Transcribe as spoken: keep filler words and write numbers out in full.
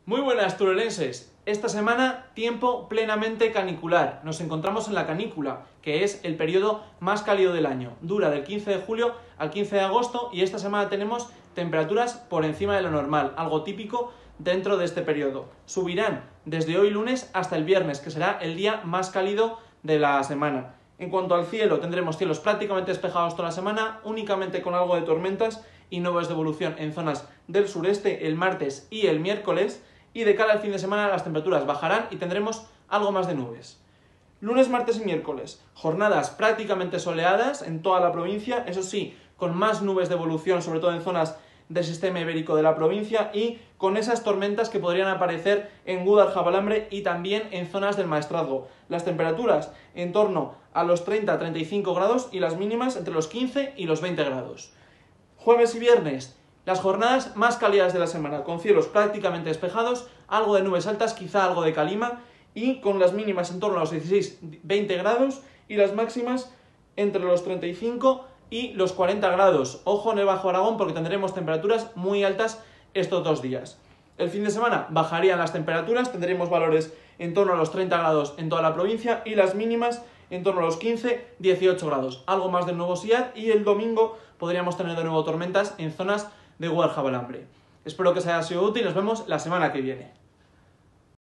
Muy buenas turolenses, esta semana tiempo plenamente canicular, nos encontramos en la canícula, que es el periodo más cálido del año, dura del quince de julio al quince de agosto y esta semana tenemos temperaturas por encima de lo normal, algo típico dentro de este periodo. Subirán desde hoy lunes hasta el viernes, que será el día más cálido de la semana. En cuanto al cielo, tendremos cielos prácticamente despejados toda la semana, únicamente con algo de tormentas y nubes de evolución en zonas del sureste el martes y el miércoles, y de cara al fin de semana las temperaturas bajarán y tendremos algo más de nubes. Lunes, martes y miércoles, jornadas prácticamente soleadas en toda la provincia, eso sí, con más nubes de evolución, sobre todo en zonas del sistema ibérico de la provincia y con esas tormentas que podrían aparecer en Gúdar-Jabalambre y también en zonas del Maestrazgo. Las temperaturas en torno a los treinta a treinta y cinco grados y las mínimas entre los quince y los veinte grados. Jueves y viernes, las jornadas más cálidas de la semana, con cielos prácticamente despejados, algo de nubes altas, quizá algo de calima, y con las mínimas en torno a los dieciséis a veinte grados y las máximas entre los treinta y cinco y los cuarenta grados. Ojo en el Bajo Aragón porque tendremos temperaturas muy altas estos dos días. El fin de semana bajarían las temperaturas, tendremos valores en torno a los treinta grados en toda la provincia y las mínimas en torno a los quince a dieciocho grados. Algo más de nubosidad y el domingo podríamos tener de nuevo tormentas en zonas de Gúdar-Jabalambre. Espero que os haya sido útil y nos vemos la semana que viene.